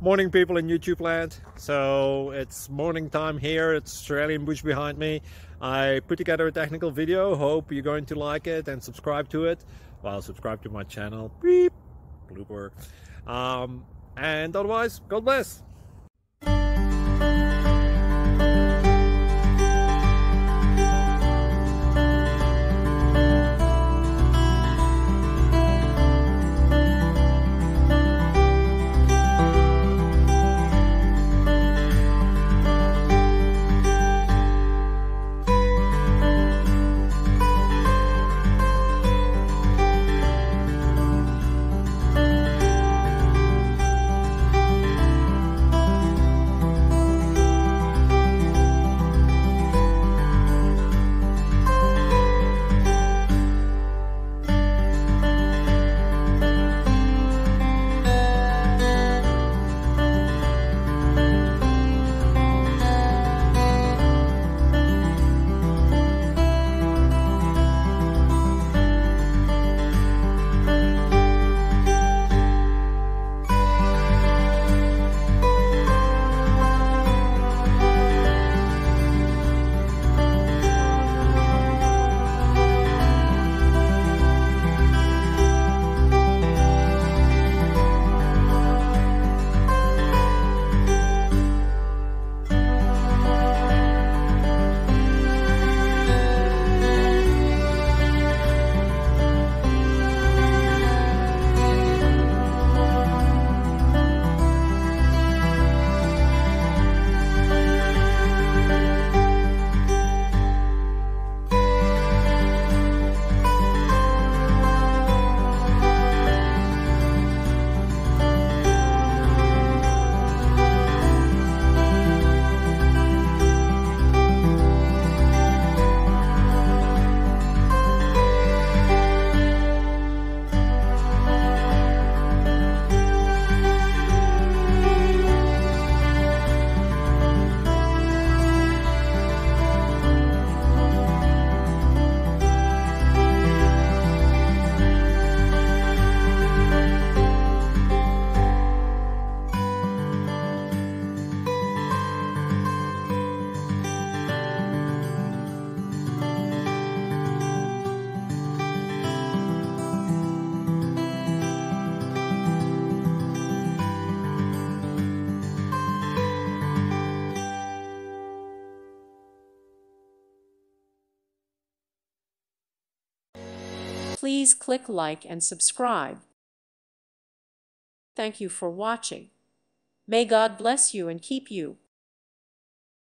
Morning people in YouTube land. So it's morning time here. It's Australian bush behind me. I put together a technical video. Hope you're going to like it and subscribe to it. Well, subscribe to my channel. Beep. Blooper. And otherwise, God bless. Please click like and subscribe. Thank you for watching. May God bless you and keep you.